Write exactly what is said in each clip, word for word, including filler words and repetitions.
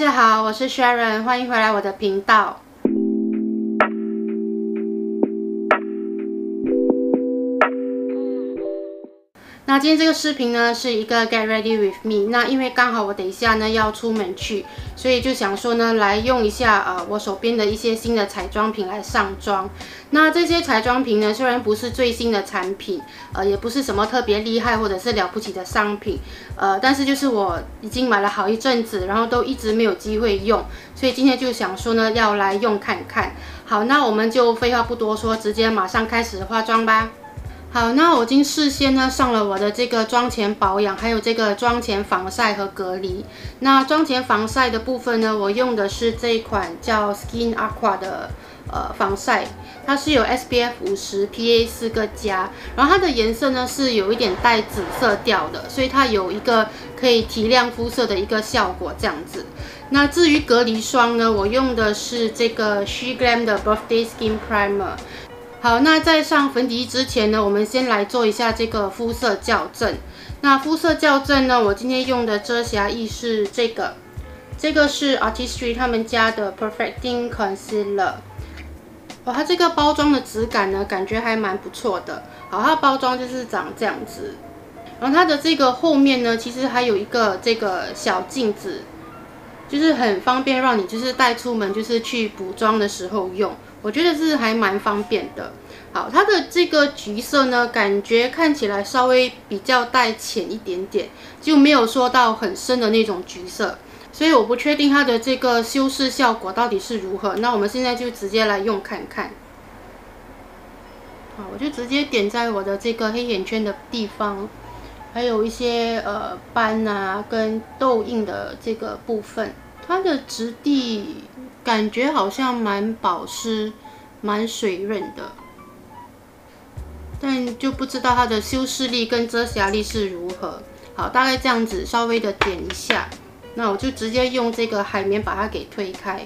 家好，我是 Sharon， 欢迎回来我的频道。那今天这个视频呢是一个 Get Ready with Me。那因为刚好我等一下呢要出门去，所以就想说呢来用一下呃我手边的一些新的彩妆品来上妆。那这些彩妆品呢虽然不是最新的产品，呃也不是什么特别厉害或者是了不起的商品，呃但是就是我已经买了好一阵子，然后都一直没有机会用，所以今天就想说呢要来用看看。好，那我们就废话不多说，直接马上开始化妆吧。好，那我已经事先呢上了我的这个妆前保养，还有这个妆前防晒和隔离。那妆前防晒的部分呢，我用的是这一款叫 Skin Aqua 的呃防晒，它是有 S P F 五十 P A 四个加，然后它的颜色呢是有一点带紫色调的，所以它有一个可以提亮肤色的一个效果这样子。那至于隔离霜呢，我用的是这个 She Glam 的 Birthday Skin Primer。好，那在上粉底液之前呢，我们先来做一下这个肤色校正。那肤色校正呢，我今天用的遮瑕液是这个，这个是 Artistry 他们家的 Perfecting Concealer。哇，它这个包装的质感呢，感觉还蛮不错的。好，它的包装就是长这样子。然后它的这个后面呢，其实还有一个这个小镜子，就是很方便让你就是带出门，就是去补妆的时候用。我觉得是还蛮方便的。好，它的这个橘色呢，感觉看起来稍微比较带浅一点点，就没有说到很深的那种橘色，所以我不确定它的这个修饰效果到底是如何。那我们现在就直接来用看看。好，我就直接点在我的这个黑眼圈的地方，还有一些呃斑啊跟痘印的这个部分，它的质地感觉好像蛮保湿、蛮水润的，但就不知道它的修饰力跟遮瑕力是如何。好，大概这样子，稍微的点一下，那我就直接用这个海绵把它给推开。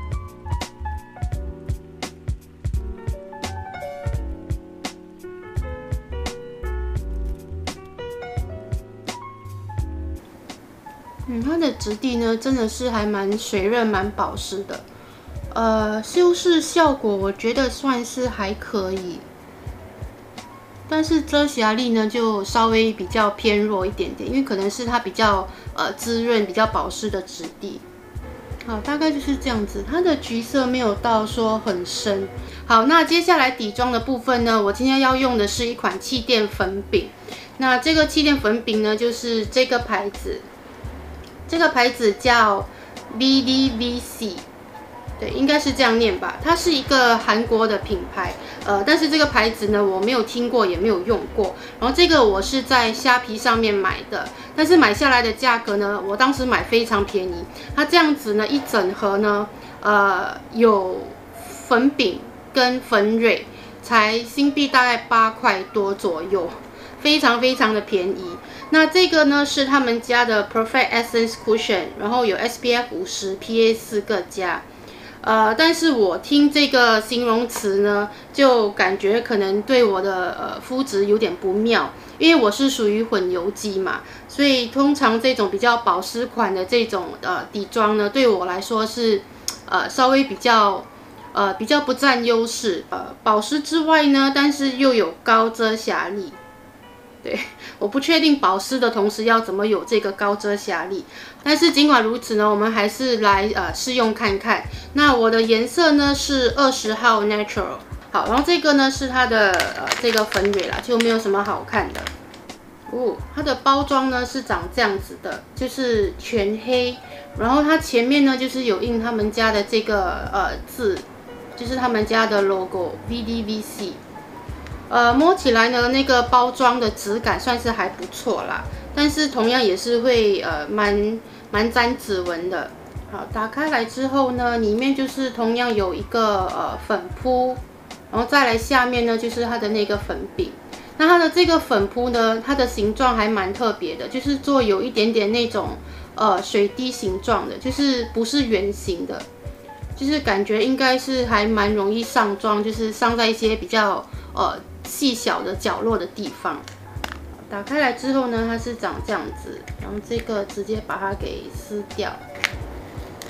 嗯，它的质地呢，真的是还蛮水润、蛮保湿的。呃，修饰效果我觉得算是还可以，但是遮瑕力呢就稍微比较偏弱一点点，因为可能是它比较呃滋润、比较保湿的质地。好，大概就是这样子。它的橘色没有到说很深。好，那接下来底妆的部分呢，我今天要用的是一款气垫粉饼。那这个气垫粉饼呢，就是这个牌子。这个牌子叫 V D V C， 对，应该是这样念吧。它是一个韩国的品牌，呃，但是这个牌子呢，我没有听过，也没有用过。然后这个我是在虾皮上面买的，但是买下来的价格呢，我当时买非常便宜。它这样子呢，一整盒呢，呃，有粉饼跟粉蕊，才新币大概八块多左右。非常非常的便宜。那这个呢是他们家的 Perfect Essence Cushion， 然后有 S P F 五十 P A 四个加。呃，但是我听这个形容词呢，就感觉可能对我的呃肤质有点不妙，因为我是属于混油肌嘛，所以通常这种比较保湿款的这种呃底妆呢，对我来说是呃稍微比较呃比较不占优势。呃，保湿之外呢，但是又有高遮瑕力。对，我不确定保湿的同时要怎么有这个高遮瑕力，但是尽管如此呢，我们还是来呃试用看看。那我的颜色呢是二十号 Natural， 好，然后这个呢是它的呃这个粉蕊啦，就没有什么好看的。哦，它的包装呢是长这样子的，就是全黑，然后它前面呢就是有印他们家的这个呃字，就是他们家的 logo V D V C。呃，摸起来呢，那个包装的质感算是还不错啦，但是同样也是会呃蛮蛮沾指纹的。好，打开来之后呢，里面就是同样有一个呃粉扑，然后再来下面呢就是它的那个粉饼。那它的这个粉扑呢，它的形状还蛮特别的，就是做有一点点那种呃水滴形状的，就是不是圆形的，就是感觉应该是还蛮容易上妆，就是上在一些比较呃。细小的角落的地方。打开来之后呢，它是长这样子，然后这个直接把它给撕掉。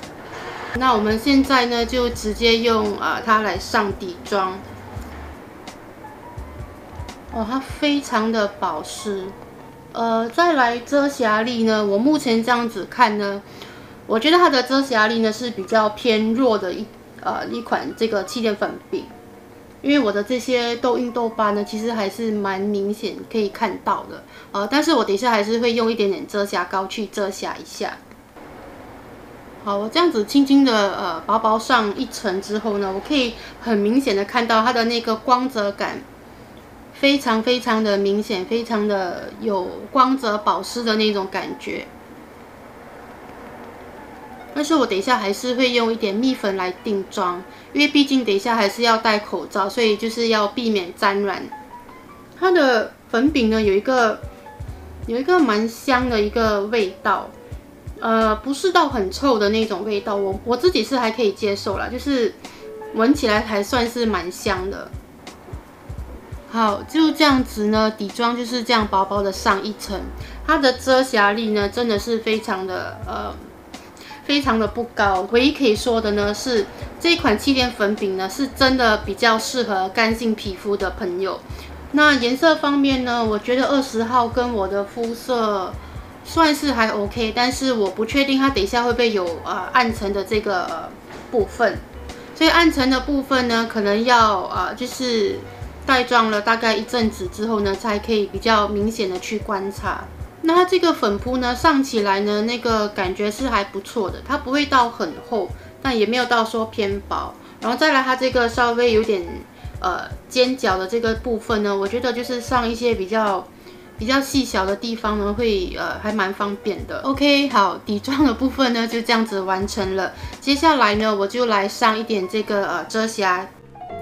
那我们现在呢，就直接用啊、呃、它来上底妆。哦，它非常的保湿。呃，再来遮瑕力呢，我目前这样子看呢，我觉得它的遮瑕力呢是比较偏弱的一呃一款这个气垫粉饼。因为我的这些痘印痘疤呢，其实还是蛮明显可以看到的，呃，但是我等一下还是会用一点点遮瑕膏去遮瑕一下。好，我这样子轻轻的呃薄薄上一层之后呢，我可以很明显的看到它的那个光泽感，非常非常的明显，非常的有光泽保湿的那种感觉。但是我等一下还是会用一点蜜粉来定妆，因为毕竟等一下还是要戴口罩，所以就是要避免沾染。它的粉饼呢有一个有一个蛮香的一个味道，呃，不是到很臭的那种味道，我我自己是还可以接受啦，就是闻起来还算是蛮香的。好，就这样子呢，底妆就是这样薄薄的上一层，它的遮瑕力呢真的是非常的呃。非常的不高，唯一可以说的呢是这一款气垫粉饼呢是真的比较适合干性皮肤的朋友。那颜色方面呢，我觉得二十号跟我的肤色算是还 OK， 但是我不确定它等一下会不会有呃暗沉的这个、呃、部分，所以暗沉的部分呢，可能要呃就是带妆了大概一阵子之后呢，才可以比较明显的去观察。那它这个粉扑呢，上起来呢，那个感觉是还不错的，它不会到很厚，但也没有到说偏薄。然后再来它这个稍微有点呃尖角的这个部分呢，我觉得就是上一些比较比较细小的地方呢，会呃还蛮方便的。OK， 好，底妆的部分呢就这样子完成了。接下来呢，我就来上一点这个呃遮瑕。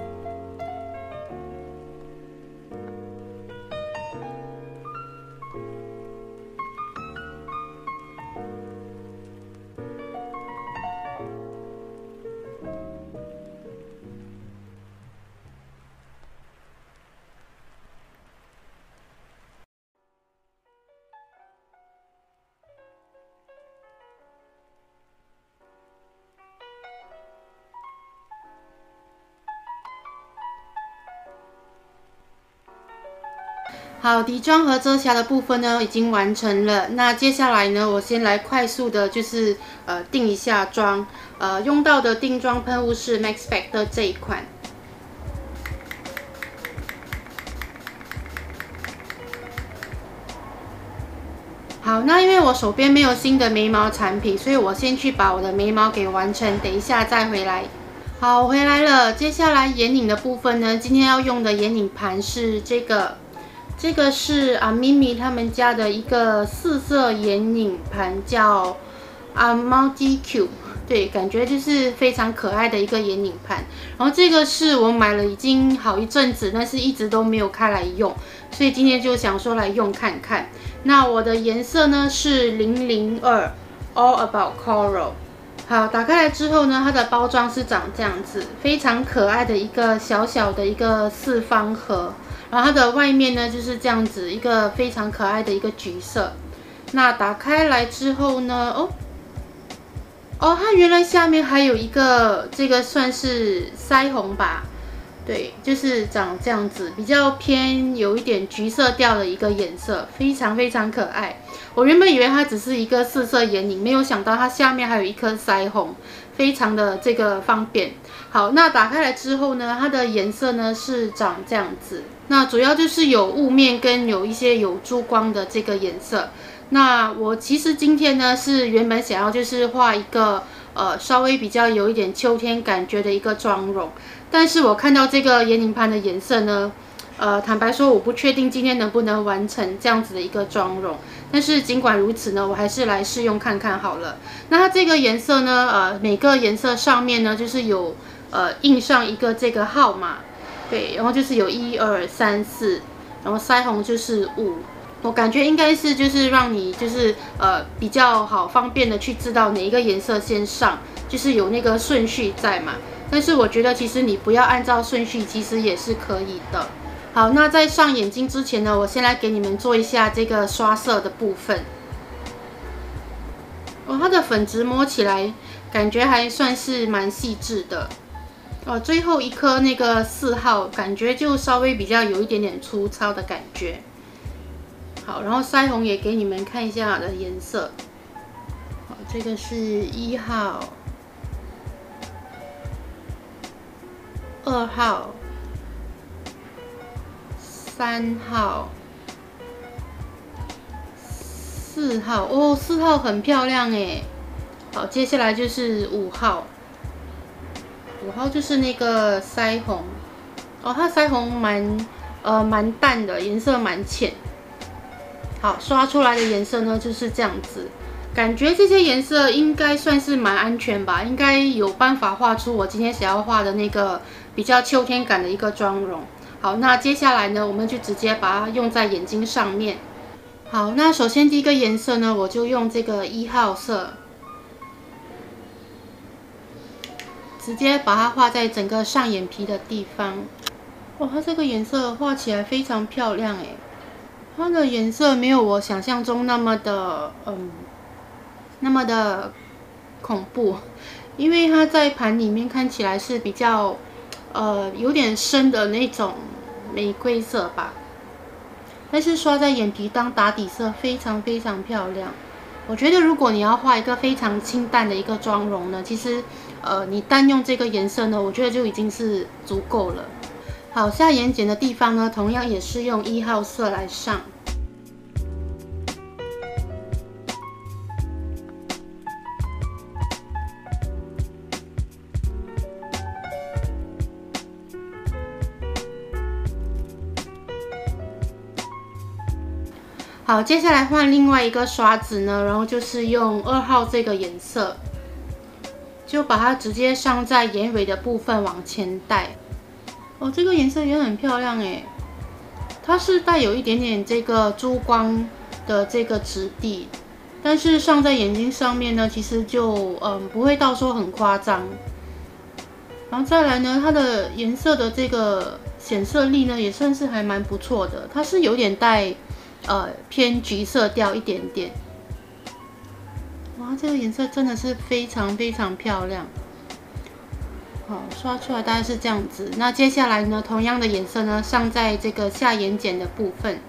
好，底妆和遮瑕的部分呢已经完成了。那接下来呢，我先来快速的，就是呃定一下妆。呃，用到的定妆喷雾是 Max Spec 的这一款。好，那因为我手边没有新的眉毛产品，所以我先去把我的眉毛给完成，等一下再回来。好，我回来了。接下来眼影的部分呢，今天要用的眼影盘是这个。这个是啊咪咪他们家的一个四色眼影盘，叫啊 Multi Q， 对，感觉就是非常可爱的一个眼影盘。然后这个是我买了已经好一阵子，但是一直都没有开来用，所以今天就想说来用看看。那我的颜色呢是零零二 All About Coral。好，打开来之后呢，它的包装是长这样子，非常可爱的一个小小的一个四方盒。然后它的外面呢就是这样子一个非常可爱的一个橘色。那打开来之后呢，哦哦，它原来下面还有一个这个算是腮红吧，对，就是长这样子，比较偏有一点橘色调的一个颜色，非常非常可爱。我原本以为它只是一个四色眼影，没有想到它下面还有一颗腮红，非常的这个方便。好，那打开来之后呢，它的颜色呢是长这样子。那主要就是有雾面跟有一些有珠光的这个颜色。那我其实今天呢是原本想要就是画一个呃稍微比较有一点秋天感觉的一个妆容，但是我看到这个眼影盘的颜色呢，呃坦白说我不确定今天能不能完成这样子的一个妆容。但是尽管如此呢，我还是来试用看看好了。那它这个颜色呢，呃每个颜色上面呢就是有呃印上一个这个号码。对，然后就是有一二三四，然后腮红就是五，我感觉应该是就是让你就是呃比较好方便的去知道哪一个颜色先上，就是有那个顺序在嘛。但是我觉得其实你不要按照顺序，其实也是可以的。好，那在上眼睛之前呢，我先来给你们做一下这个刷色的部分。 哦，它的粉质摸起来感觉还算是蛮细致的。哦，最后一颗那个四号，感觉就稍微比较有一点点粗糙的感觉。好，然后腮红也给你们看一下的颜色。好，这个是一号、二号、三号、四号。哦，四号很漂亮哎。好，接下来就是五号。五号就是那个腮红。哦，它腮红蛮呃蛮淡的，颜色蛮浅。好，刷出来的颜色呢就是这样子。感觉这些颜色应该算是蛮安全吧，应该有办法画出我今天想要画的那个比较秋天感的一个妆容。好，那接下来呢，我们就直接把它用在眼睛上面。好，那首先第一个颜色呢，我就用这个一号色，直接把它画在整个上眼皮的地方。哇，它这个颜色画起来非常漂亮哎，它的颜色没有我想象中那么的嗯。那么的恐怖，因为它在盘里面看起来是比较，呃，有点深的那种玫瑰色吧，但是刷在眼皮当打底色非常非常漂亮。我觉得如果你要画一个非常清淡的一个妆容呢，其实，呃，你单用这个颜色呢，我觉得就已经是足够了。好，下眼睑的地方呢，同样也是用一号色来上。好，接下来换另外一个刷子呢，然后就是用二号这个颜色，就把它直接上在眼尾的部分往前带。哦，这个颜色也很漂亮诶，它是带有一点点这个珠光的这个质地，但是上在眼睛上面呢，其实就嗯不会到说很夸张。然后再来呢，它的颜色的这个显色力呢，也算是还蛮不错的，它是有点带。呃，偏橘色调一点点。哇，这个颜色真的是非常非常漂亮。好，刷出来大概是这样子。那接下来呢，同样的颜色呢，上在这个下眼睑的部分。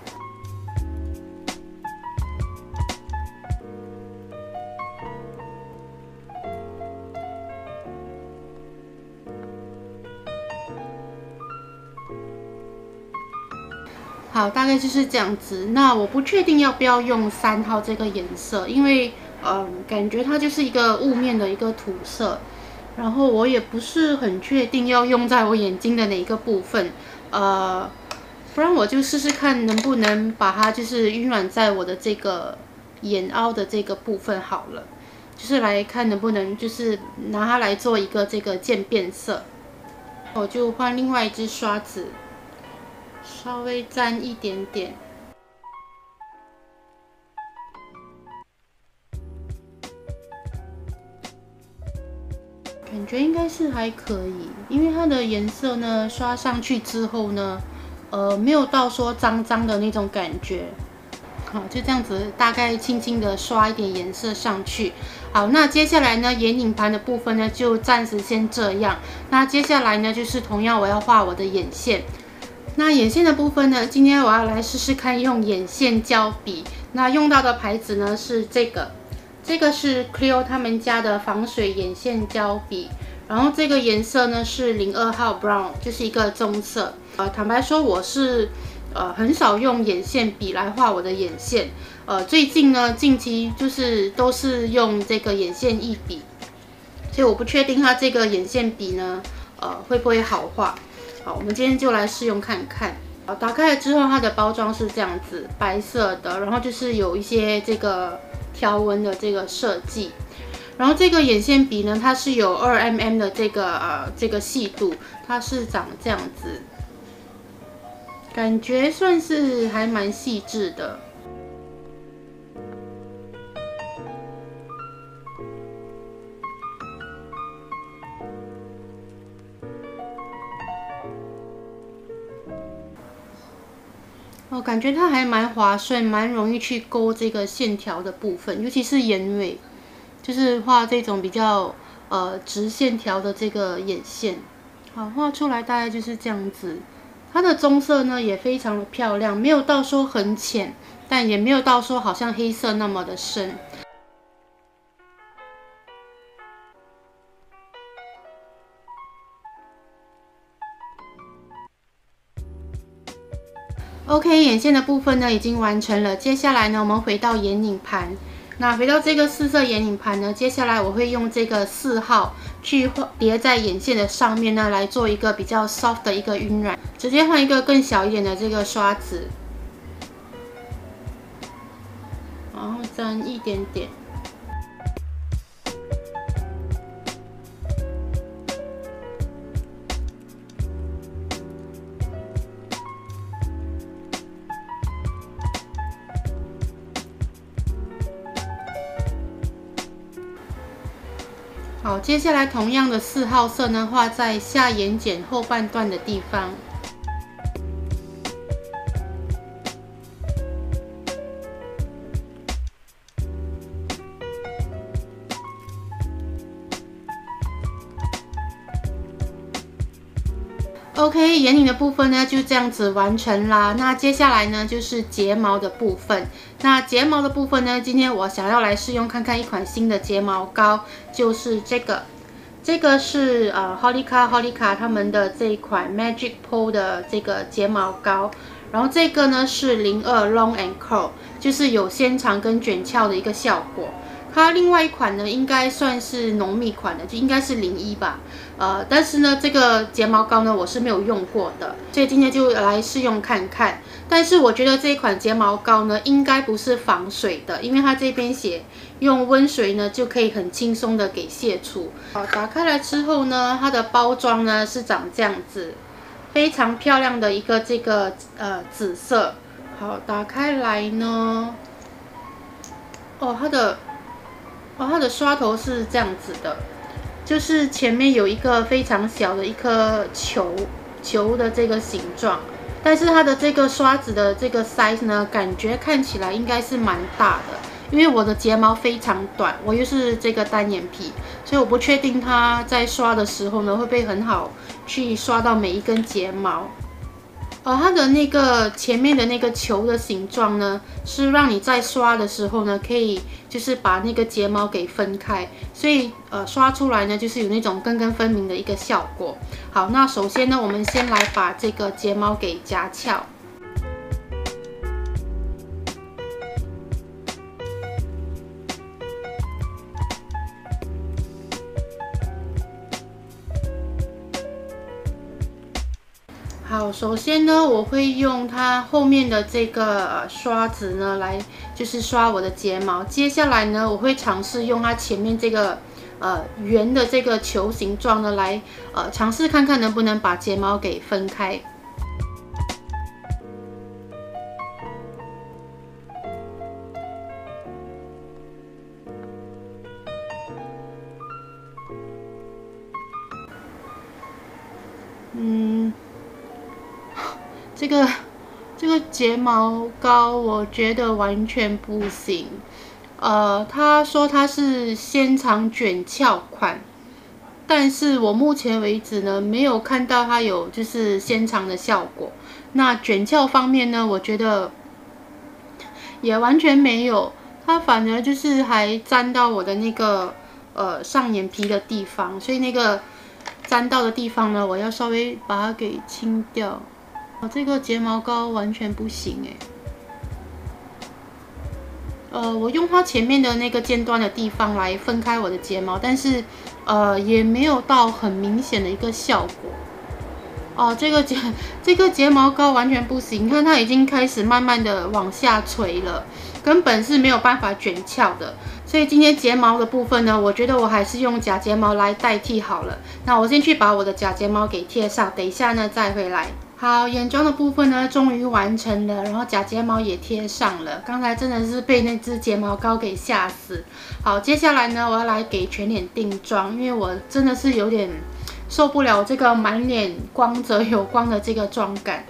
好，大概就是这样子。那我不确定要不要用三号这个颜色，因为嗯，感觉它就是一个雾面的一个涂色，然后我也不是很确定要用在我眼睛的哪一个部分，呃，不然我就试试看能不能把它就是晕染在我的这个眼凹的这个部分好了，就是来看能不能就是拿它来做一个这个渐变色。我就换另外一支刷子。稍微沾一点点，感觉应该是还可以，因为它的颜色呢刷上去之后呢，呃，没有到说脏脏的那种感觉。好，就这样子，大概轻轻的刷一点颜色上去。好，那接下来呢，眼影盘的部分呢，就暂时先这样。那接下来呢，就是同样我要画我的眼线。那眼线的部分呢，今天我要来试试看用眼线胶笔。那用到的牌子呢是这个，这个是 Clio 他们家的防水眼线胶笔。然后这个颜色呢是零二号 Brown， 就是一个棕色。呃，坦白说我是呃很少用眼线笔来画我的眼线。呃，最近呢近期就是都是用这个眼线液笔，所以我不确定它这个眼线笔呢，呃会不会好画。好，我们今天就来试用看看。好，打开了之后，它的包装是这样子，白色的，然后就是有一些这个条纹的这个设计。然后这个眼线笔呢，它是有二 M M 的这个呃这个细度，它是长这样子，感觉算是还蛮细致的。我感觉它还蛮滑顺，蛮容易去勾这个线条的部分，尤其是眼尾。 就是画这种比较呃直线条的这个眼线。好，画出来大概就是这样子。它的棕色呢也非常的漂亮，没有到说很浅，但也没有到说好像黑色那么的深。OK， 眼线的部分呢已经完成了。接下来呢，我们回到眼影盘。那回到这个四色眼影盘呢，接下来我会用这个四号去叠在眼线的上面呢，来做一个比较 soft 的一个晕染。直接换一个更小一点的这个刷子，然后沾一点点。好，接下来同样的四号色呢，画在下眼睑后半段的地方。OK， 眼影的部分呢就这样子完成啦。那接下来呢就是睫毛的部分。那睫毛的部分呢，今天我想要来试用看看一款新的睫毛膏，就是这个，这个是呃 Holika Holika 他们的这一款 Magic Po 的这个睫毛膏。然后这个呢是零二 Long and Curl， 就是有纤长跟卷翘的一个效果。它另外一款呢，应该算是浓密款的，就应该是零一吧。呃，但是呢，这个睫毛膏呢，我是没有用过的，所以今天就来试用看看。但是我觉得这一款睫毛膏呢，应该不是防水的，因为它这边写用温水呢就可以很轻松的给卸除。好，打开来之后呢，它的包装呢是长这样子，非常漂亮的一个这个呃紫色。好，打开来呢，哦，它的。哦，它的刷头是这样子的，就是前面有一个非常小的一颗球球的这个形状，但是它的这个刷子的这个 size 呢，感觉看起来应该是蛮大的，因为我的睫毛非常短，我又是这个单眼皮，所以我不确定它在刷的时候呢，会不会很好去刷到每一根睫毛。呃，它的那个前面的那个球的形状呢，是让你在刷的时候呢，可以就是把那个睫毛给分开，所以呃刷出来呢，就是有那种根根分明的一个效果。好，那首先呢，我们先来把这个睫毛给夹翘。好，首先呢，我会用它后面的这个刷子呢，来就是刷我的睫毛。接下来呢，我会尝试用它前面这个呃圆的这个球形状呢，来呃尝试看看能不能把睫毛给分开。嗯。这个这个睫毛膏我觉得完全不行，呃，他说它是纤长卷翘款，但是我目前为止呢没有看到它有就是纤长的效果。那卷翘方面呢，我觉得也完全没有，它反而就是还沾到我的那个呃上眼皮的地方，所以那个沾到的地方呢，我要稍微把它给清掉。哦，这个睫毛膏完全不行哎。呃，我用它前面的那个尖端的地方来分开我的睫毛，但是呃也没有到很明显的一个效果。哦，这个睫这个睫毛膏完全不行，你看它已经开始慢慢的往下垂了，根本是没有办法卷翘的。所以今天睫毛的部分呢，我觉得我还是用假睫毛来代替好了。那我先去把我的假睫毛给贴上，等一下呢再回来。好，眼妆的部分呢，终于完成了，然后假睫毛也贴上了。刚才真的是被那支睫毛膏给吓死。好，接下来呢，我要来给全脸定妆，因为我真的是有点受不了这个满脸光泽有光的这个妆感。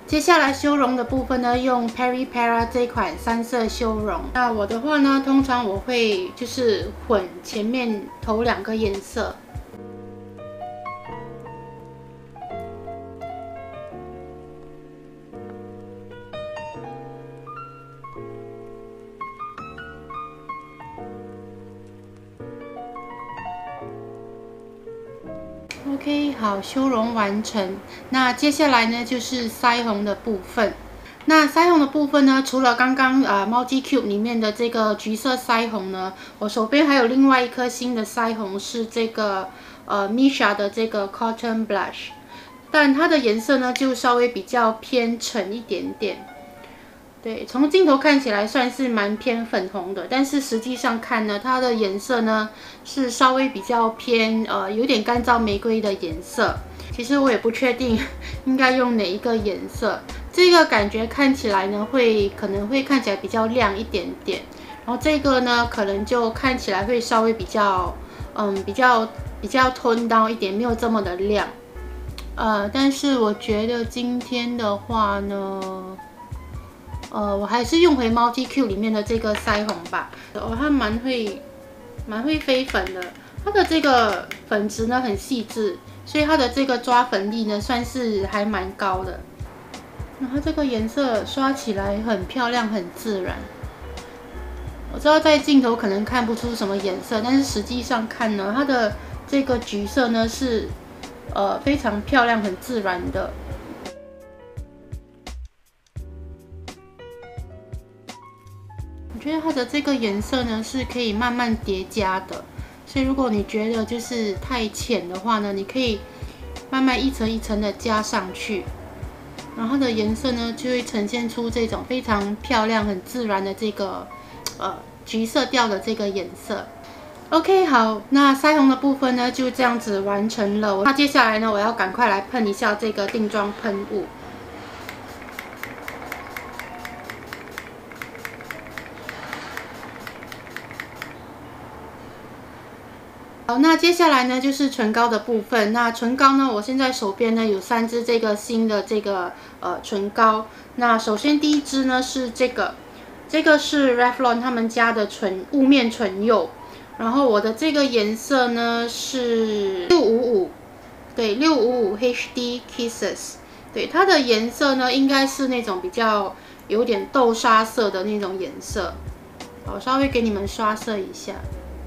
接下来修容的部分呢，用 Peripera 这款三色修容。那我的话呢，通常我会就是混前面头两个颜色。OK， 好，修容完成。那接下来呢，就是腮红的部分。那腮红的部分呢，除了刚刚呃 Multi Cube 里面的这个橘色腮红呢，我手边还有另外一颗新的腮红，是这个呃 Misha 的这个 Cotton Blush， 但它的颜色呢就稍微比较偏沉一点点。对，从镜头看起来算是蛮偏粉红的，但是实际上看呢，它的颜色呢是稍微比较偏呃有点干燥玫瑰的颜色。其实我也不确定应该用哪一个颜色，这个感觉看起来呢会可能会看起来比较亮一点点，然后这个呢可能就看起来会稍微比较嗯比较比较toned down一点，没有这么的亮。呃，但是我觉得今天的话呢。呃，我还是用回 Multi Cube 里面的这个腮红吧。哦，它蛮会，蛮会飞粉的。它的这个粉质呢很细致，所以它的这个抓粉力呢算是还蛮高的。然后这个颜色刷起来很漂亮，很自然。我知道在镜头可能看不出什么颜色，但是实际上看呢，它的这个橘色呢是呃非常漂亮、很自然的。我觉得它的这个颜色呢是可以慢慢叠加的，所以如果你觉得就是太浅的话呢，你可以慢慢一层一层的加上去，然后它的颜色呢就会呈现出这种非常漂亮、很自然的这个呃橘色调的这个颜色。OK， 好，那腮红的部分呢就这样子完成了。那接下来呢，我要赶快来喷一下这个定妆喷雾。好，那接下来呢就是唇膏的部分。那唇膏呢，我现在手边呢有三支这个新的这个呃唇膏。那首先第一支呢是这个，这个是 Revlon 他们家的唇雾面唇釉。然后我的这个颜色呢是六五五，对，六五五 H D Kisses。对，它的颜色呢应该是那种比较有点豆沙色的那种颜色。我稍微给你们刷色一下。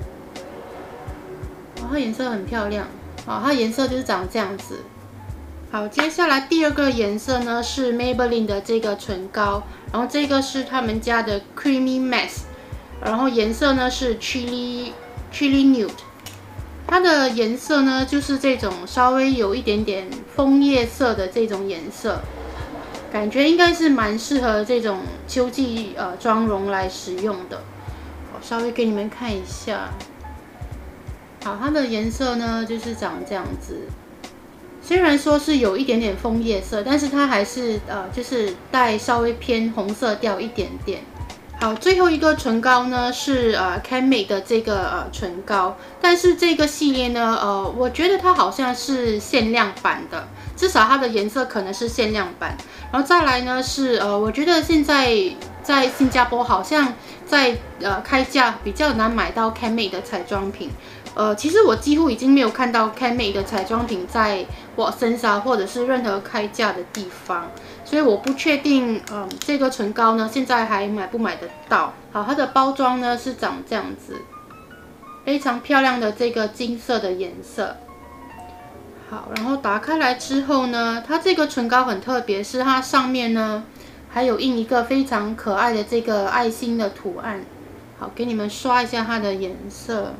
它颜色很漂亮，好，它颜色就是长这样子。好，接下来第二个颜色呢是 Maybelline 的这个唇膏，然后这个是他们家的 Creamy Matte， 然后颜色呢是 Chili Chili Nude， 它的颜色呢就是这种稍微有一点点枫叶色的这种颜色，感觉应该是蛮适合这种秋季呃妆容来使用的。我稍微给你们看一下。好，它的颜色呢就是长这样子，虽然说是有一点点枫叶色，但是它还是呃就是带稍微偏红色调一点点。好，最后一个唇膏呢是呃 Canmake 的这个呃唇膏，但是这个系列呢呃我觉得它好像是限量版的，至少它的颜色可能是限量版。然后再来呢是呃我觉得现在在新加坡好像在呃开价比较难买到 Canmake 的彩妆品。呃，其实我几乎已经没有看到 Canmake 的彩妆品在Watsons啊，或者是任何开价的地方，所以我不确定，嗯，这个唇膏呢现在还买不买得到。好，它的包装呢是长这样子，非常漂亮的这个金色的颜色。好，然后打开来之后呢，它这个唇膏很特别，是它上面呢还有印一个非常可爱的这个爱心的图案。好，给你们刷一下它的颜色。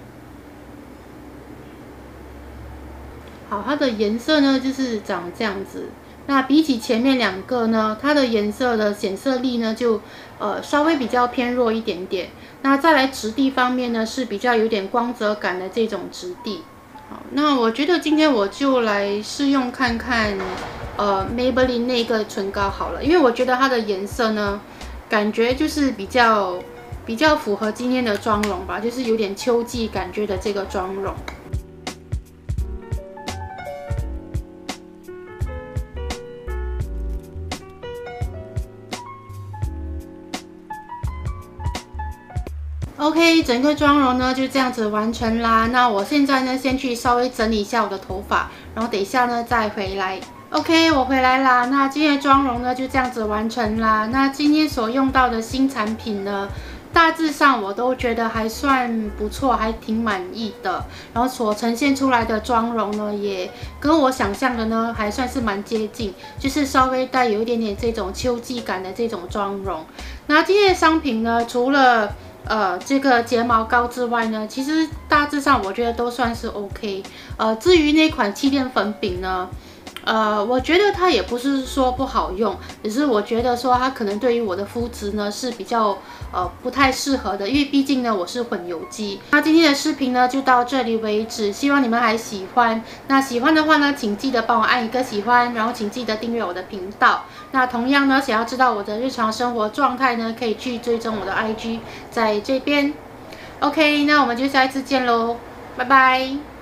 好，它的颜色呢就是长这样子。那比起前面两个呢，它的颜色的显色力呢就呃稍微比较偏弱一点点。那再来质地方面呢是比较有点光泽感的这种质地。好，那我觉得今天我就来试用看看呃 Maybelline 那个唇膏好了，因为我觉得它的颜色呢感觉就是比较比较符合今天的妆容吧，就是有点秋季感觉的这个妆容。 OK， 整个妆容呢就这样子完成啦。那我现在呢，先去稍微整理一下我的头发，然后等一下呢再回来。OK， 我回来啦。那今天的妆容呢就这样子完成啦。那今天所用到的新产品呢，大致上我都觉得还算不错，还挺满意的。然后所呈现出来的妆容呢，也跟我想象的呢还算是蛮接近，就是稍微带有一点点这种秋季感的这种妆容。那今天的商品呢，除了呃，这个睫毛膏之外呢，其实大致上我觉得都算是 OK。呃，至于那款气垫粉饼呢，呃，我觉得它也不是说不好用，只是我觉得说它可能对于我的肤质呢是比较呃不太适合的，因为毕竟呢我是混油肌。那今天的视频呢就到这里为止，希望你们还喜欢。那喜欢的话呢，请记得帮我按一个喜欢，然后请记得订阅我的频道。那同样呢，想要知道我的日常生活状态呢，可以去追踪我的 I G， 在这边。OK， 那我们就下一次见喽，拜拜。